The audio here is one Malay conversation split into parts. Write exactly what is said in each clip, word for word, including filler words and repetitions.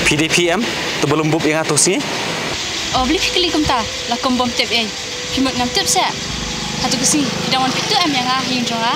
P D P M tu belum bup yang atas ni. Oh beli fikir kum ta, lah kum bom tip eh. Kimut ngam tip saya. Hatu kesi, tidak wan pitu em yang ah yang jonga.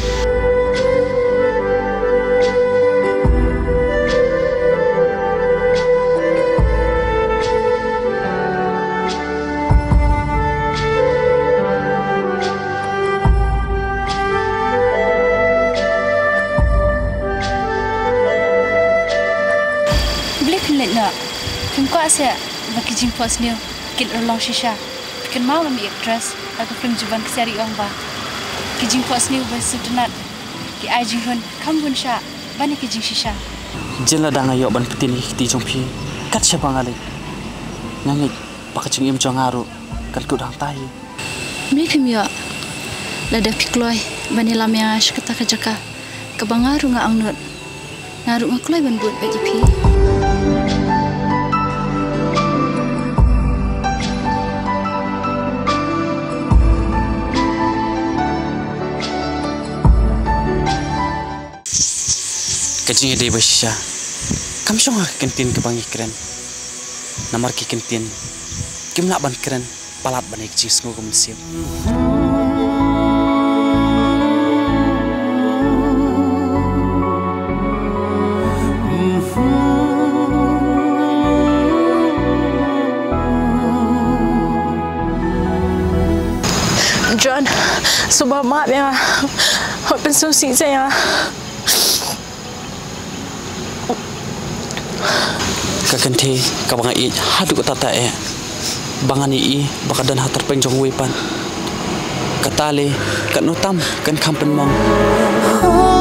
Beli pelit nak. Kum kuat saya. Bagi jimpo senior, kit erlong shisha. Bikin mau lami actress, aku film juban kesari orang ba. Ki jimpo senior bahasa donat. Ki ai jinghun, kamu pun sha, banyak ki jing shisha. Jelah dah ngayok ban peti ni di jompi. Kat siapa ngali? Nangit, pakai cing im jongaru, kan ku dah tahi. Mimi pimio, lada pikloi, bani lam yang ash kata kajaka. Kebangaru nga angnut, ngaru nga kloi ban buat bagi pi. Kajing ide bersisha, kamu sih ngah kantin kebangi keren, namar ki kantin, kim nak ban keren, palat ban kajing semua kemusiam. John, sebab maaf ya, hot pensusi saya. Kaganti kabang ai hadu ko tata e bangan i bakadan hatar penjong wepan katale kan utam kan kampen mong